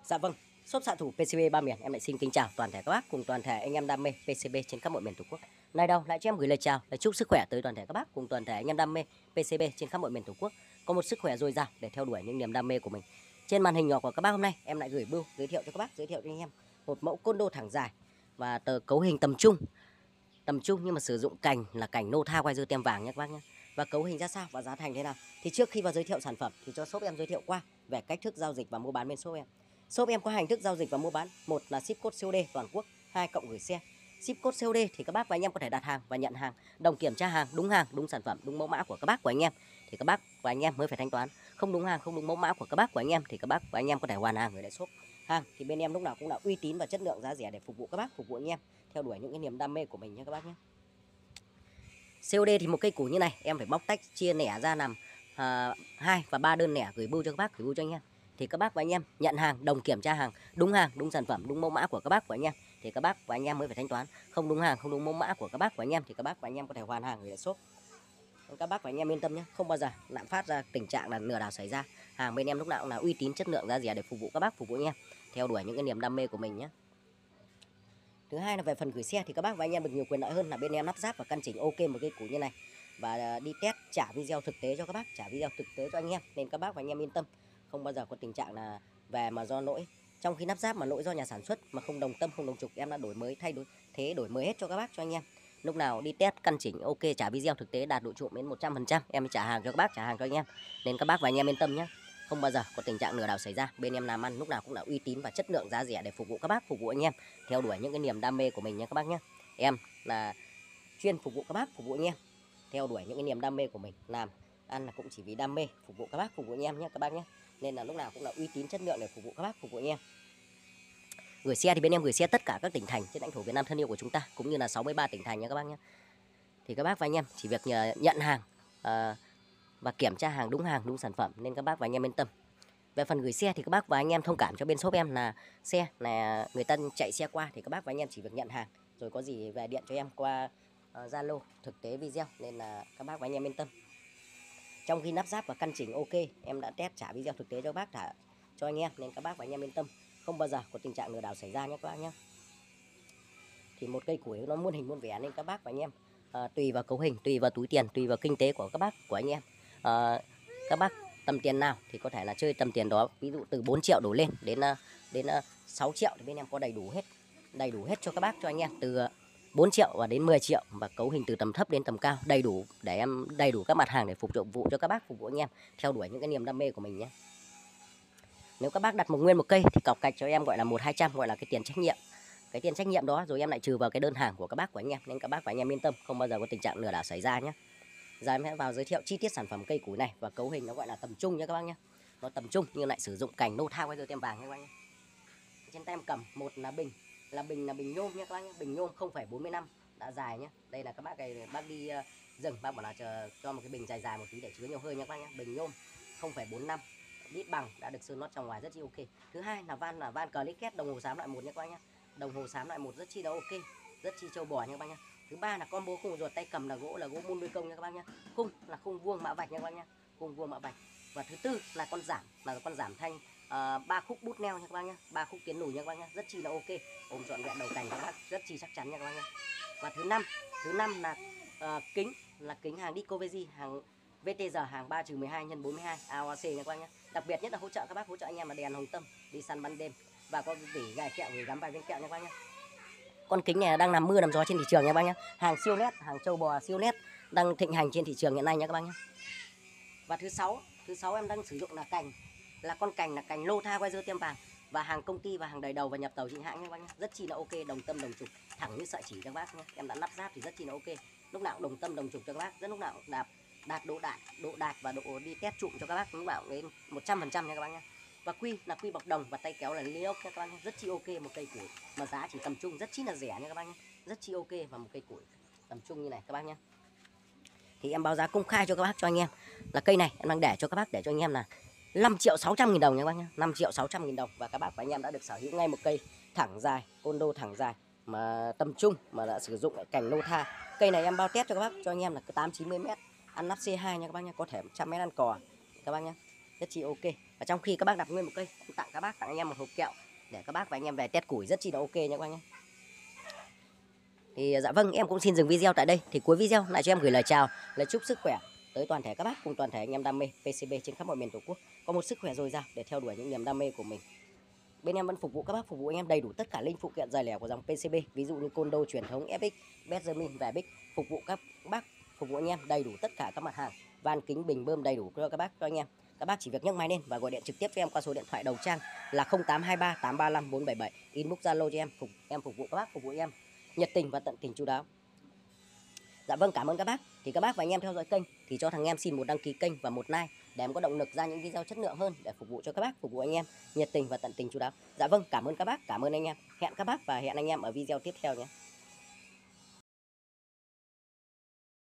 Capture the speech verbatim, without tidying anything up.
Dạ vâng, shop xạ thủ pê xê bê ba miền em lại xin kính chào toàn thể các bác cùng toàn thể anh em đam mê pê xê bê trên khắp mọi miền Tổ quốc. Nay đâu lại cho em gửi lời chào, lời chúc sức khỏe tới toàn thể các bác cùng toàn thể anh em đam mê pê xê bê trên khắp mọi miền Tổ quốc, có một sức khỏe dồi dào để theo đuổi những niềm đam mê của mình. Trên màn hình nhỏ của các bác hôm nay em lại gửi bưu giới thiệu cho các bác, giới thiệu cho anh em một mẫu côn đô thẳng dài và tờ cấu hình tầm trung. Tầm trung nhưng mà sử dụng cành là cành nô tha quay dưa tem vàng nhé các bác nhé. Và cấu hình ra sao và giá thành thế nào? Thì trước khi vào giới thiệu sản phẩm thì cho shop em giới thiệu qua về cách thức giao dịch và mua bán bên shop em. Shop em có hình thức giao dịch và mua bán, một là ship code xê ô đê toàn quốc, hai cộng gửi xe. Ship code xê ô đê thì các bác và anh em có thể đặt hàng và nhận hàng, đồng kiểm tra hàng, đúng hàng, đúng sản phẩm, đúng mẫu mã của các bác của anh em thì các bác và anh em mới phải thanh toán. Không đúng hàng, không đúng mẫu mã của các bác của anh em thì các bác và anh em có thể hoàn hàng gửi lại shop. Hàng thì bên em lúc nào cũng là uy tín và chất lượng, giá rẻ để phục vụ các bác, phục vụ anh em theo đuổi những cái niềm đam mê của mình nhé các bác nhé. xê ô đê thì một cây củ như này em phải bóc tách chia nẻ ra làm à, hai và ba đơn nẻ gửi bưu cho các bác, gửi bưu cho anh em thì các bác và anh em nhận hàng, đồng kiểm tra hàng, đúng hàng, đúng sản phẩm, đúng mẫu mã của các bác của anh em thì các bác và anh em mới phải thanh toán. Không đúng hàng, không đúng mẫu mã của các bác của anh em thì các bác và anh em có thể hoàn hàng gửi lại shop. Các bác và anh em yên tâm nhé, không bao giờ lạm phát ra tình trạng là lừa đảo xảy ra. Hàng bên em lúc nào cũng là uy tín, chất lượng, giá rẻ để phục vụ các bác, phục vụ anh em theo đuổi những cái niềm đam mê của mình nhé. Thứ hai là về phần gửi xe thì các bác và anh em được nhiều quyền lợi hơn là bên em lắp ráp và căn chỉnh ok một cây củ như này và đi test trả video thực tế cho các bác, trả video thực tế cho anh em nên các bác và anh em yên tâm, không bao giờ có tình trạng là về mà do lỗi trong khi lắp ráp mà lỗi do nhà sản xuất mà không đồng tâm, không đồng trục, em đã đổi mới, thay đổi thế đổi mới hết cho các bác, cho anh em. Lúc nào đi test căn chỉnh ok, trả video thực tế đạt độ trộm đến một trăm phần trăm em mới trả hàng cho các bác, trả hàng cho anh em nên các bác và anh em yên tâm nhé, không bao giờ có tình trạng lừa đảo xảy ra. Bên em làm ăn lúc nào cũng là uy tín và chất lượng, giá rẻ để phục vụ các bác, phục vụ anh em theo đuổi những cái niềm đam mê của mình nha các bác nhé. Em là chuyên phục vụ các bác, phục vụ anh em theo đuổi những cái niềm đam mê của mình, làm ăn là cũng chỉ vì đam mê, phục vụ các bác, phục vụ anh em nhé các bác nhé, nên là lúc nào cũng là uy tín, chất lượng để phục vụ các bác, phục vụ anh em. Gửi xe thì bên em gửi xe tất cả các tỉnh thành trên lãnh thổ Việt Nam thân yêu của chúng ta, cũng như là sáu mươi ba tỉnh thành nha các bác nhé. Thì các bác và anh em chỉ việc nhận hàng uh, và kiểm tra hàng, đúng hàng, đúng sản phẩm nên các bác và anh em yên tâm. Về phần gửi xe thì các bác và anh em thông cảm cho bên shop em là xe là người ta chạy xe qua thì các bác và anh em chỉ việc nhận hàng rồi có gì về điện cho em qua Zalo uh, thực tế video nên là các bác và anh em yên tâm. Trong khi lắp ráp và căn chỉnh ok, em đã test trả video thực tế cho bác, trả cho anh em nên các bác và anh em yên tâm, không bao giờ có tình trạng lừa đảo xảy ra nhé các bác nhé. Thì một cây củi nó muôn hình muôn vẻ nên các bác và anh em uh, tùy vào cấu hình, tùy vào túi tiền, tùy vào kinh tế của các bác của anh em. Uh, các bác tầm tiền nào thì có thể là chơi tầm tiền đó, ví dụ từ bốn triệu đổ lên đến đến sáu triệu thì bên em có đầy đủ hết, đầy đủ hết cho các bác, cho anh em từ bốn triệu và đến mười triệu và cấu hình từ tầm thấp đến tầm cao, đầy đủ để em đầy đủ các mặt hàng để phục vụ cho các bác, phục vụ anh em theo đuổi những cái niềm đam mê của mình nhé. Nếu các bác đặt một nguyên một cây thì cọc cạch cho em gọi là một hai trăm, gọi là cái tiền trách nhiệm. Cái tiền trách nhiệm đó rồi em lại trừ vào cái đơn hàng của các bác của anh em nên các bác và anh em yên tâm, không bao giờ có tình trạng lừa đảo xảy ra nhé. Giờ em sẽ vào giới thiệu chi tiết sản phẩm cây củi này và cấu hình nó gọi là tầm trung nha các bác nhé. Nó tầm trung nhưng lại sử dụng cành nô thao quay dưa tem vàng nha các bác nhé. Trên tay em cầm một là bình, là bình là bình nhôm nha các bác nhé, bình nhôm không phẩy bốn mươi lăm đã dài nhé. Đây là các bác này, bác đi uh, rừng bác bảo là chờ cho một cái bình dài dài một tí để chứa nhiều hơi nha các bác nhé. Bình nhôm không phẩy bốn mươi lăm, đít bằng, đã được sơn nót trong ngoài rất chi ok. Thứ hai là van là van Clicket đồng hồ xám loại một nha các bác nhé. Đồng hồ xám loại một rất chi là ok, rất chi châu bò nha các bác nhé. Thứ ba là combo khung ruột, tay cầm là gỗ là gỗ mun đuôi công nha các bác nhé. Khung là khung vuông mạ vạch nha các bác nhé, khung vuông mạ vạch. Và thứ tư là con giảm, là con giảm thanh ba uh, khúc bút neo nha các bác nhé, ba khúc tiến lùi nha các bác nhé, rất chi là ok, ôm trọn vẹn đầu cành các bác, rất chi chắc chắn nha các bác nhé. Và thứ năm, thứ năm là uh, kính, là kính hàng Discovery, hàng vê tê giê, hàng ba trừ mười hai nhân bốn mươi hai a o xê nha các bác nhé. Đặc biệt nhất là hỗ trợ các bác, hỗ trợ anh em là đèn hồng tâm đi săn ban đêm và có vỉ gài kẹo, gửi gắm vài viên kẹo nha các bác nhé. Con kính này đang nằm mưa nằm gió trên thị trường nha các bác nhé, hàng siêu nét, hàng châu bò siêu nét đang thịnh hành trên thị trường hiện nay nha các bác nhé. Và thứ sáu, thứ sáu em đang sử dụng là cành, là con cành là cành lô tha quay dưa tem vàng và hàng công ty và hàng đầy đầu và nhập tàu chính hãng nha các bác nhé, rất chi là ok, đồng tâm đồng trục, thẳng như sợi chỉ cho các bác nhé. Em đã lắp ráp thì rất chi là ok, lúc nào cũng đồng tâm đồng trục cho các bác, rất lúc nào cũng đạt đạt độ đạt độ đạt và độ đi test trụm cho các bác, lúc nào đến một trăm phần trăm nha các bác nhé. Và quy là quy bọc đồng và tay kéo là inox nha các bác nhé, rất chi ok, một cây củi mà giá chỉ tầm trung, rất chi là rẻ nha các bác nhé, rất chi ok và một cây củi tầm trung như này các bác nhé. Thì em báo giá công khai cho các bác, cho anh em là cây này em đang để cho các bác, để cho anh em là năm triệu sáu trăm nghìn đồng nha các bác nhé, năm triệu sáu trăm nghìn đồng và các bác và anh em đã được sở hữu ngay một cây thẳng dài, côn đô thẳng dài mà tầm trung mà đã sử dụng cành nô tha. Cây này em bao test cho các bác, cho anh em là tám chín mươi mét, ăn nắp xê hai nha các bác nhé, có thể một trăm mét ăn cò các bác nhé, rất chi ok. Và trong khi các bác đặt nguyên một cây, em tặng các bác, tặng anh em một hộp kẹo để các bác và anh em về test củi rất chi là ok nha các anh nhé. Thì dạ vâng, em cũng xin dừng video tại đây. Thì cuối video lại cho em gửi lời chào, lời chúc sức khỏe tới toàn thể các bác cùng toàn thể anh em đam mê pê xê bê trên khắp mọi miền Tổ quốc, có một sức khỏe dồi dào để theo đuổi những niềm đam mê của mình. Bên em vẫn phục vụ các bác, phục vụ anh em đầy đủ tất cả linh phụ kiện dài lẻ của dòng pê xê bê, ví dụ như côn đô truyền thống, ép ích, Benjamin và Bic, phục vụ các bác, phục vụ anh em đầy đủ tất cả các mặt hàng, van kính bình bơm đầy đủ cho các bác, cho anh em. Các bác chỉ việc nhấc máy lên và gọi điện trực tiếp cho em qua số điện thoại đầu trang là không tám hai ba tám ba năm bốn bảy bảy, inbox Zalo cho em, phục em phục vụ các bác, phục vụ anh em nhiệt tình và tận tình chu đáo. Dạ vâng, cảm ơn các bác. Thì các bác và anh em theo dõi kênh thì cho thằng em xin một đăng ký kênh và một like để em có động lực ra những video chất lượng hơn để phục vụ cho các bác, phục vụ anh em nhiệt tình và tận tình chu đáo. Dạ vâng, cảm ơn các bác, cảm ơn anh em. Hẹn các bác và hẹn anh em ở video tiếp theo nhé.